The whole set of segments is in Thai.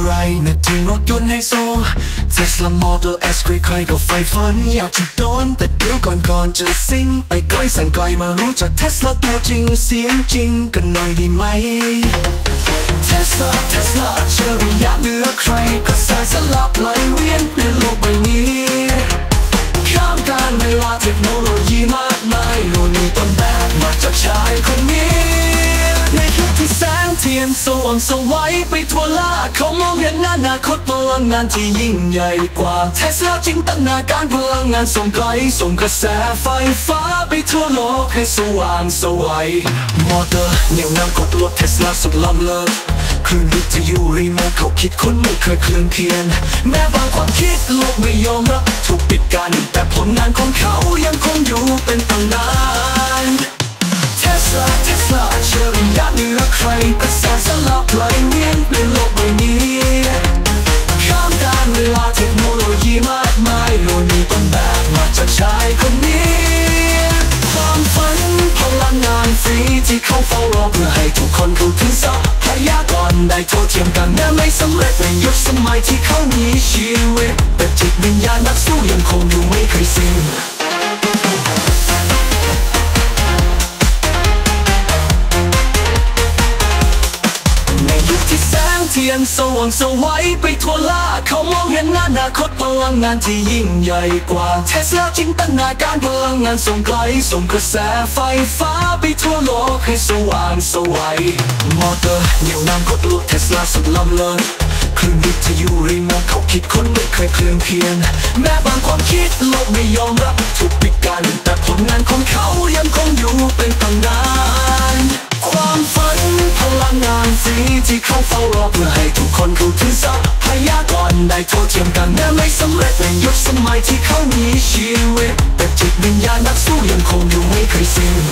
อะไรนะที่รถยนต์ไฮโซ Tesla Model S ใครๆก็ใฝ่ฝันอยากจะโดนแต่เดี๋ยวก่อนจะซิ่งไปไกลแสนไกลมารู้จัก Tesla ตัวจริงเสียงจริงกันหน่อยดีไหม Tesla อัจฉริยะเหนือใครกระแสสลับไหลเวียนในโลกใบนี้ข้ามการเวลาเทคโนโลยีมากมายโน่นนี่ต้นแบบมาจากชายคนนี้ในยุคที่แสงเทียนสว่างสวัยไปทั่วโลกเขามองเห็นอนาคตพลังงานที่ยิ่งใหญ่กว่า Tesla จินตนาการพลังงานส่งไกลส่งกระแสไฟฟ้าไปทั่วโลกให้สว่างสวัยมอเตอร์เหนี่ยวนำกดรถ Tesla สุดล้ำเลิศคลื่นวิทยุรีโมทเขาคิดค้นไม่เคยเคลื่อนเพียนแม้บางความคิดโลกไม่ยอมรับถูกปิดกั้นแต่ผลงานของเขายังคงอยู่เป็นตำนาน Tesla อัจฉริยะเหนือใครกระแสสลับไหลเวียนเปลี่ยนโลกใบนี้ข้ามการเวลาเทคโนโลยีมากมายโน่นนี่ต้นแบบมาจากชายคนนี้ความฝันพลังงานฟรีที่เขาเฝ้ารอเพื่อให้ทุกคนเข้าถึงทรัพยากรได้เท่าเทียมกันแม้ไม่สำเร็จในยุคสมัยที่เขามีชีวิตแต่จิตวิญญาณนักสู้ยังคงอยู่ไม่เคยสิ้นเทียนสว่างสวัยไปทั่วโลกเขามองเห็นอนาคตพลังงานที่ยิ่งใหญ่กว่า Tesla จินตนาการพลังงานส่งไกลส่งกระแสไฟฟ้าไปทั่วโลกให้สว่างสวัยมอเตอร์เหนี่ยวนำกดรถ Tesla สุดล้ำเลิศคลื่นวิทยุรีโมทเขาคิดค้นไม่เคยเคลื่อนเพียนแม้บางความคิดโลกไม่ยอมรับถูกปิดกั้นแต่ผลงานของเขายังคงอยู่เป็นตำนานความฝันพลังงานฟรีที่เขาเฝ้ารอเพื่อให้ทุกคนเข้าถึงทรัพยากรได้เท่าเทียมกันแม้ไม่สำเร็จในยุคสมัยที่เขามีชีวิตแต่จิตวิญญาณนักสู้ยังคงอยู่ไม่เคยสิ้น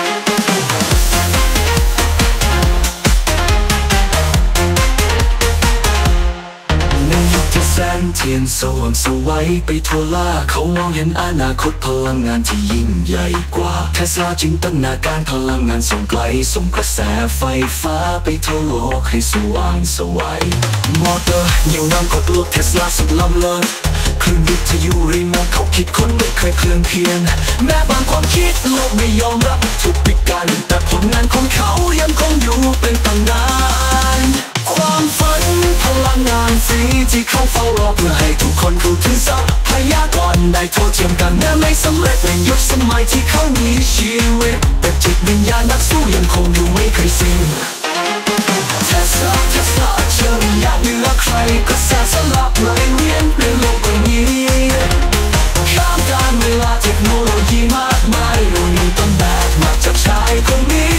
แสงเทียนสว่างสวัยไปทั่วโลกเขามองเห็นอนาคตพลังงานที่ยิ่งใหญ่กว่า Tesla จินตนาการพลังงานส่งไกลส่งกระแสไฟฟ้าไปทั่วโลกให้สว่างสวัยมอเตอร์เหนี่ยวนำกดรถ Tesla สุดล้ำเลิศคลื่นวิทยุรีโมทเขาคิดค้นไม่เคยเคลื่อนเพียนแม้บางความคิดโลกไม่ยอมรับถูกปิดกั้นแต่ผลงานของเขายังคงอยู่เป็นตำนานความฝันพลังงานฟรีที่เขาเฝ้ารอเพื่อให้ทุกคนเข้าถึงทรัพยากรได้เท่าเทียมกันแม้ไม่สำเร็จในยุคสมัยที่เขามีชีวิตแต่จิตวิญญาณนักสู้ยังคงอยู่ไม่เคยสิ้น Tesla อัจฉริยะเหนือใครกระแสสลับไหลเวียนเปลี่ยนโลกใบนี้ข้ามการเวลาเทคโนโลยีมากมายโน่นนี่ต้นแบบมาจากชายคนนี้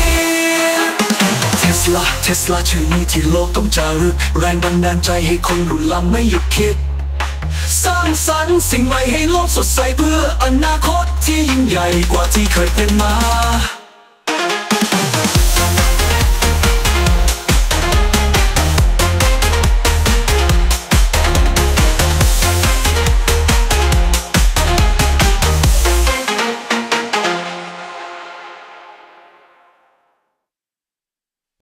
Tesla ชื่อนี้ที่โลกต้องจารึกแรงบันดาลใจให้คนรุ่นหลังไม่หยุดคิดสร้างสรรค์สิ่งใหม่ให้โลกสดใสเพื่ออนาคตที่ยิ่งใหญ่กว่าที่เคยเป็นมา